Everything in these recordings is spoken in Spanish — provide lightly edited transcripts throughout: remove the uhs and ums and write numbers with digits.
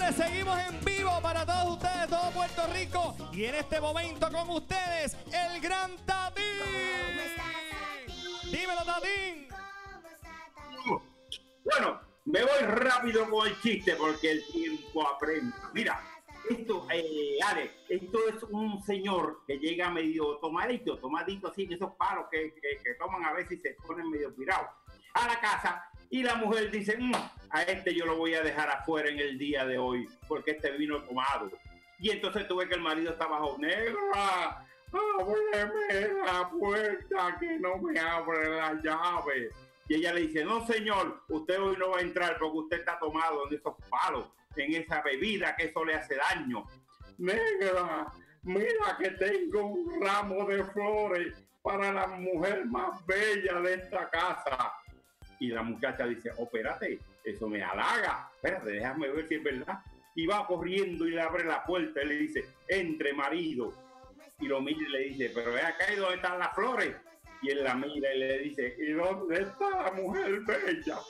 Señores, seguimos en vivo para todos ustedes, todo Puerto Rico. Y en este momento con ustedes, el gran Tatín. Dímelo, Tatín. Bueno, me voy rápido con el chiste porque el tiempo apremia. Mira, esto, Alex, esto es un señor que llega medio tomadito así, en esos paros que toman a veces y se ponen medio pirados a la casa. Y la mujer dice, a este yo lo voy a dejar afuera en el día de hoy, porque este vino tomado. Y entonces tuve que el marido estaba bajo, negra, ábreme la puerta, que no me abre la llave. Y ella le dice, no señor, usted hoy no va a entrar porque usted está tomado en esos palos, en esa bebida, que eso le hace daño. Negra, mira que tengo un ramo de flores para la mujer más bella de esta casa. Y la muchacha dice, espérate, eso me halaga, espérate, déjame ver si es verdad. Y va corriendo y le abre la puerta y le dice, entre marido. Y lo mira y le dice, pero ve acá, ¿y dónde están las flores? Y él la mira y le dice, ¿y dónde está la mujer bella?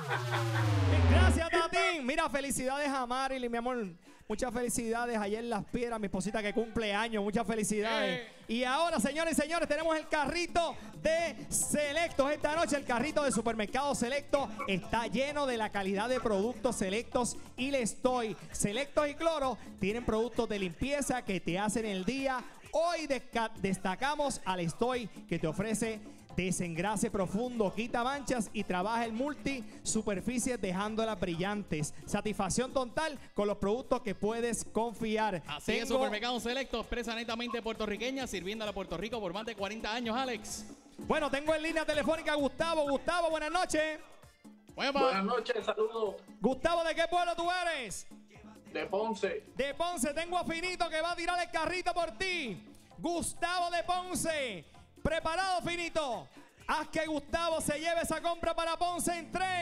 Gracias, Tatín. Mira, felicidades a Marily, mi amor. Muchas felicidades ayer en Las Piedras, mi esposita que cumple años. Muchas felicidades. Y ahora, señores y señores, tenemos el carrito de Selectos. Esta noche el carrito de Supermercado Selecto está lleno de la calidad de productos Selectos y le estoy. Selectos y Cloro tienen productos de limpieza que te hacen el día. Hoy destacamos al Estoy, que te ofrece desengrase profundo, quita manchas y trabaja el multi-superficies dejándolas brillantes. Satisfacción total con los productos que puedes confiar. Así es, Supermercado Selecto, empresa netamente puertorriqueña, sirviendo a Puerto Rico por más de 40 años, Alex. Bueno, tengo en línea telefónica a Gustavo. Gustavo, buenas noches. Buenas noches, saludos. Gustavo, ¿de qué pueblo tú eres? De Ponce. De Ponce. Tengo a Finito que va a tirar el carrito por ti. Gustavo de Ponce. ¿Preparado, Finito? Haz que Gustavo se lleve esa compra para Ponce en 3,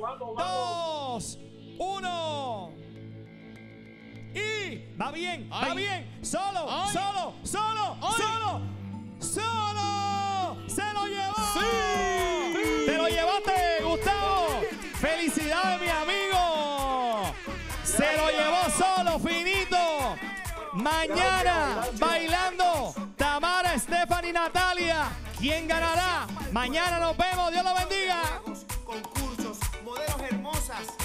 2, 1. Y va bien, va bien. Solo. Se lo llevó. ¡Sí! Te lo llevaste, Gustavo. Felicidades, mi amigo. Se lo llevó solo, Finito. Mañana bailando Tamara, Stephanie, Natalia. ¿Quién ganará? Mañana nos vemos. Dios lo bendiga. Concursos, modelos hermosas.